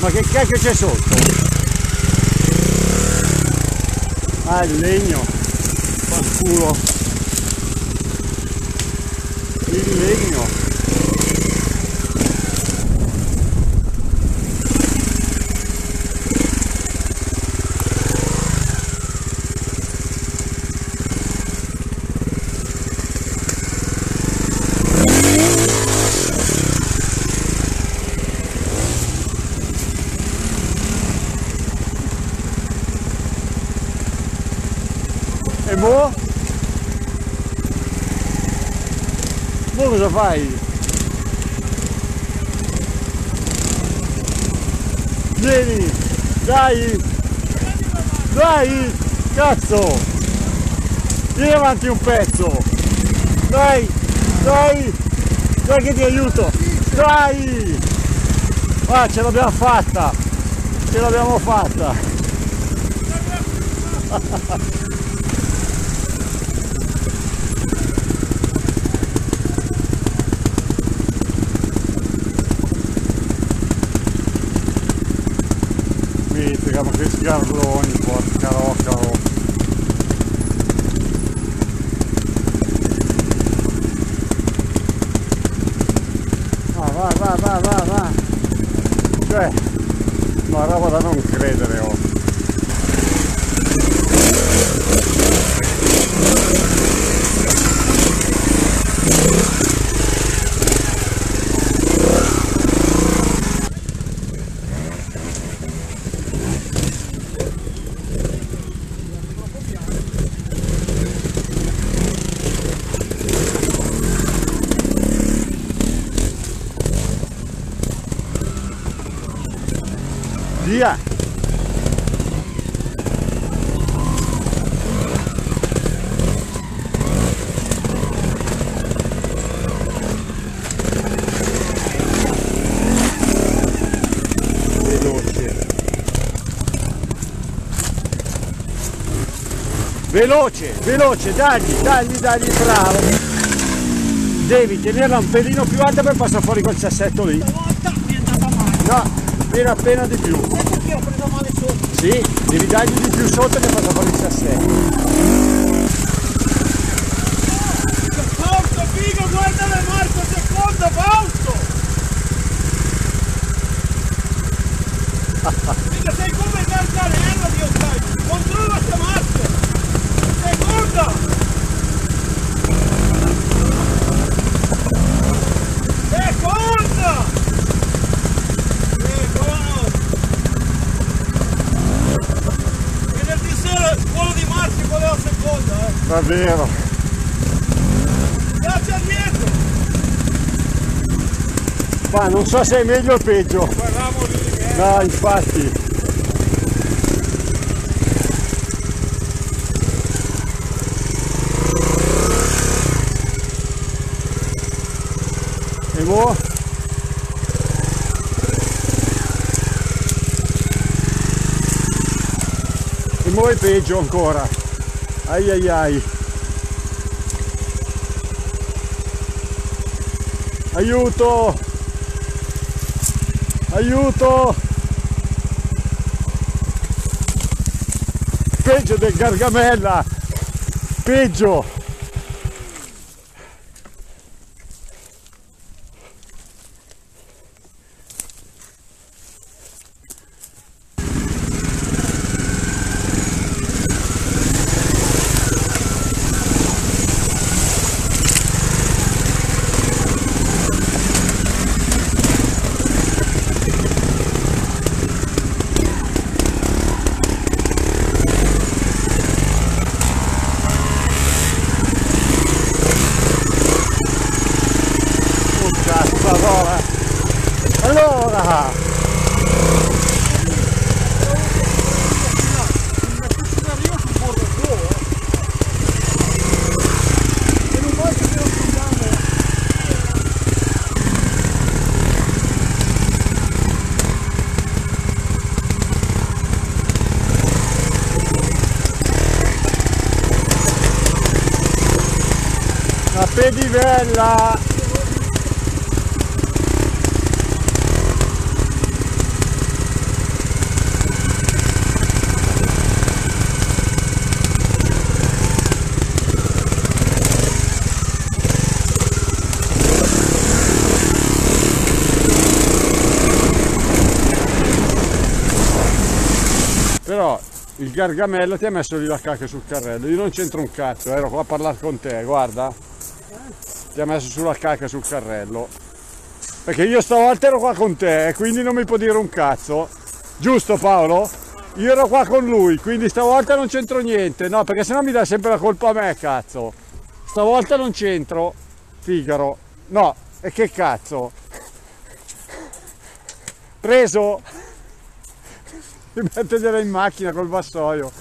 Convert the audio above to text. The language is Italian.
Ma che cacchio c'è sotto? Ah, il legno. Fanculo. Il legno. E mo? Mo cosa fai? Vieni! Dai! Dai! Cazzo! Vieni avanti un pezzo! Dai! Dai! Dai che ti aiuto! Dai! Ah, ce l'abbiamo fatta! Ce l'abbiamo fatta! Ma che sgarroni, porca rocca! Va! Cioè, una roba da non credere, oh! Via! Veloce, dagli, bravo! Devi tenerla un pelino più alta per passare fuori quel sassetto lì. Stavolta mi è andata male. No, appena di più. Perché ho preso male sotto? Sì, devi dargli di più sotto che passa fuori il sassetto. Fausto, figo, guardale Marco, secondo, Fausto! Figa, sei come Gargarella, Dio sai! Controlla sta marcia! Seconda! Seconda! Venerdì sera quello di marcia, quello la seconda, Davvero. Piazza dietro! Ma non so se è meglio o peggio. Guardiamo lì, No, infatti. E mo? E mo è peggio ancora. Ai ai ai. Aiuto! Aiuto! Peggio del Gargamella! Peggio! Allora! La pedivella! Il Gargamella ti ha messo lì la cacca sul carrello, io non c'entro un cazzo, ero qua a parlare con te, guarda. Ti ha messo sulla cacca sul carrello. Perché io stavolta ero qua con te e quindi non mi può dire un cazzo. Giusto Paolo? Io ero qua con lui, quindi stavolta non c'entro niente. No, perché sennò mi dà sempre la colpa a me, cazzo. Stavolta non c'entro. Figaro. No, e che cazzo? Preso? Mi mettergliela in macchina col vassoio.